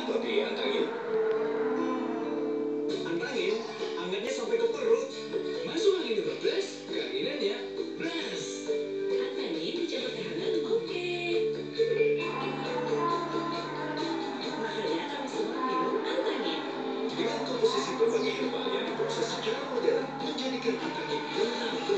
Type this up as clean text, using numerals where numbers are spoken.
Kalau diantangin, antangin, angetnya sampai ke perut. Masuk angin ke blast, keanginannya blast. Antangin dicampur teh hangat, oke. Makanya kami semua minum antangin. Dengan komposisi berbagai herbal yang diproses secara modern, menjadikan antangin benar-benar